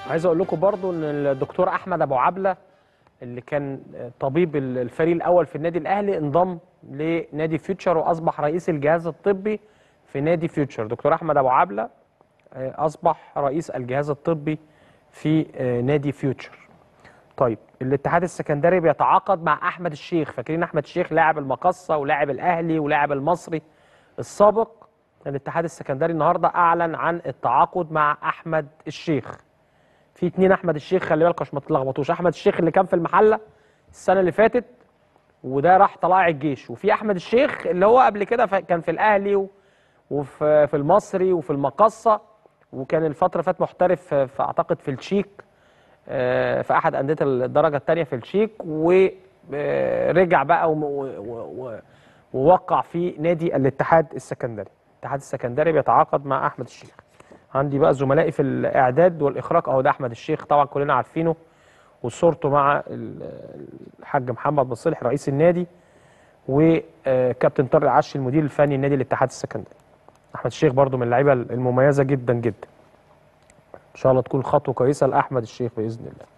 عايز اقول لكم برضو ان الدكتور احمد ابو عبله اللي كان طبيب الفريق الاول في النادي الاهلي انضم لنادي فيوتشر واصبح رئيس الجهاز الطبي في نادي فيوتشر. دكتور احمد ابو عبله اصبح رئيس الجهاز الطبي في نادي فيوتشر. طيب الاتحاد السكندري بيتعاقد مع احمد الشيخ. فاكرين احمد الشيخ لاعب المقصه ولاعب الاهلي ولاعب المصري السابق؟ الاتحاد السكندري النهارده اعلن عن التعاقد مع احمد الشيخ. في اتنين احمد الشيخ، خلي بالكم عشان ما تتلخبطوش. احمد الشيخ اللي كان في المحله السنه اللي فاتت وده راح طلائع الجيش، وفي احمد الشيخ اللي هو قبل كده كان في الاهلي وفي المصري وفي المقصه، وكان الفتره اللي فاتت محترف في اعتقد في التشيك، في احد انديه الدرجه الثانيه في التشيك، ورجع بقى ووقع في نادي الاتحاد السكندري. الاتحاد السكندري بيتعاقد مع احمد الشيخ. عندي بقى زملائي في الاعداد والاخراج اهو، ده احمد الشيخ طبعا كلنا عارفينه، وصورته مع الحاج محمد بن رئيس النادي، وكابتن طارق العشي المدير الفني لنادي الاتحاد السكندري. احمد الشيخ برضو من اللعيبه المميزه جدا جدا. ان شاء الله تكون خطوه كويسه لاحمد الشيخ باذن الله.